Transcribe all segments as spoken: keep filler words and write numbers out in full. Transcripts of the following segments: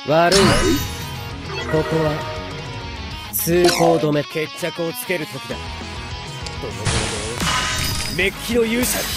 悪い。ここは通行止め。決着をつける時だ。この行動メッキの勇者。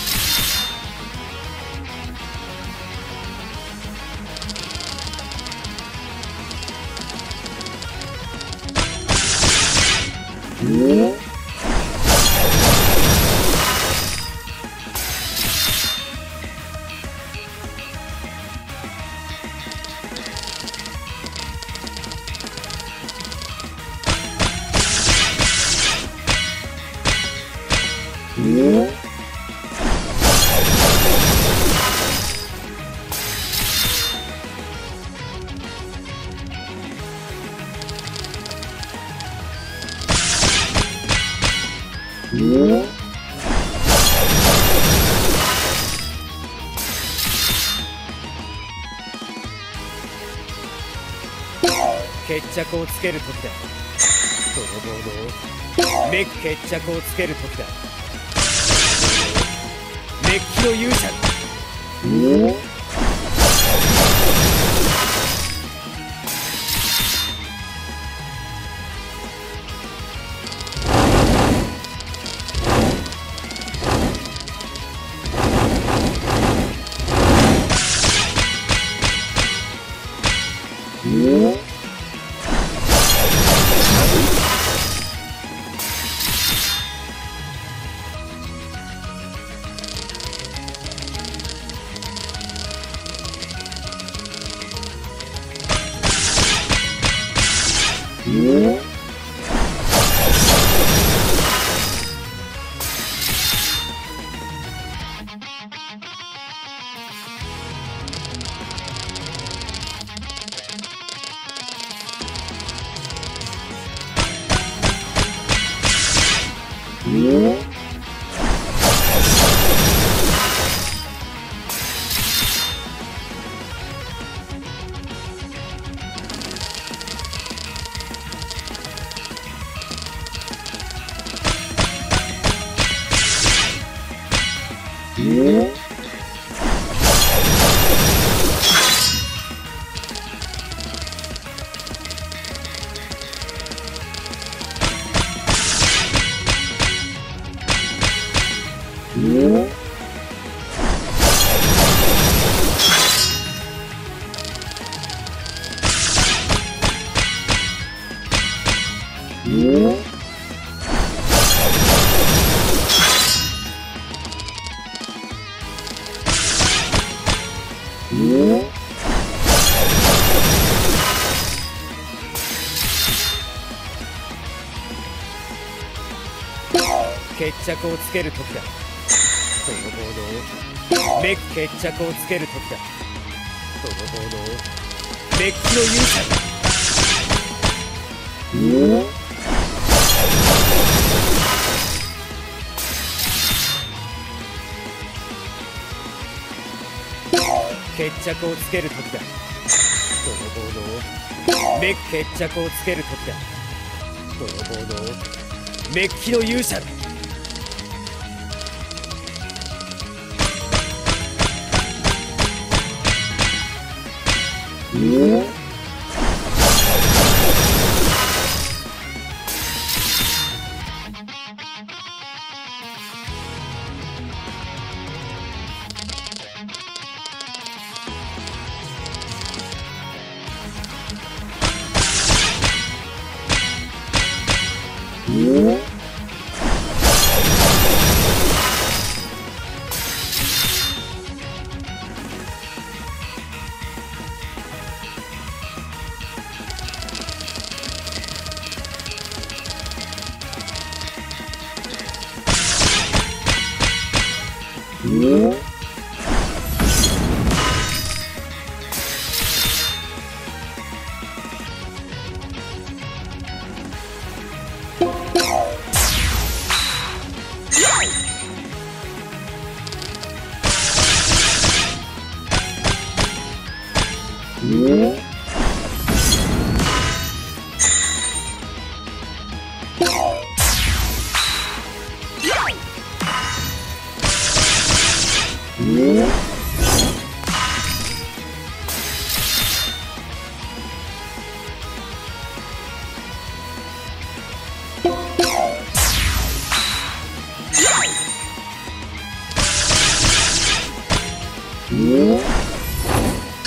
決着をつける時だ。このボードをメッキ決着をつける時だ。メッキの勇者。決着をつける時だ。このボードをメッキ決着をつける時だ。このボードをメッキの勇者。決着をつける時だ。このボードをメッキ決着をつける時だ。このボードをメッキの勇者。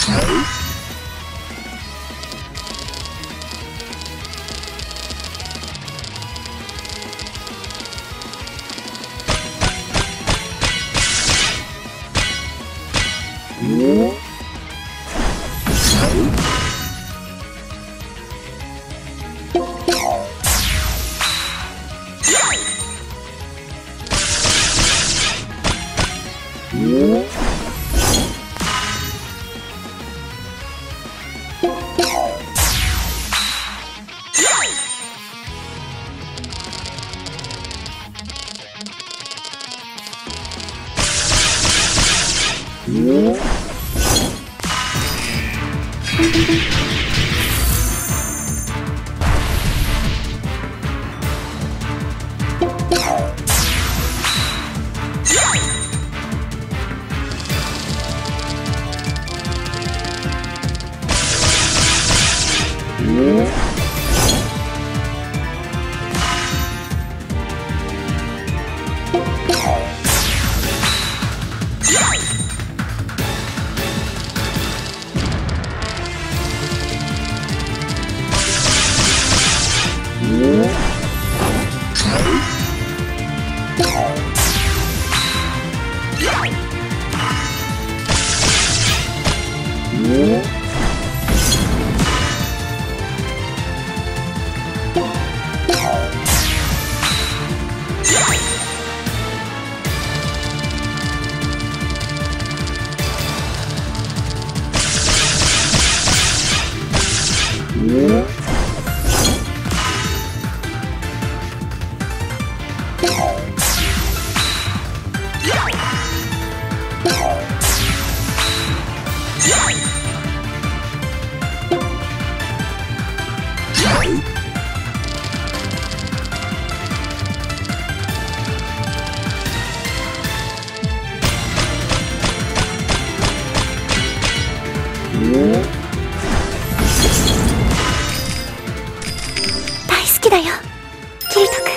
大好きだよ，キリト君。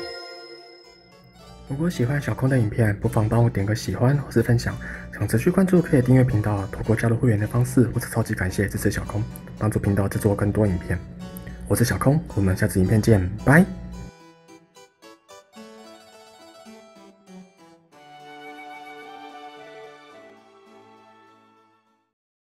如果喜欢小空的影片，不妨帮我点个喜欢或是分享。想持续关注，可以订阅频道，透过加入会员的方式，或是超级感谢支持小空，帮助频道制作更多影片。我是小空，我们下次影片见，拜。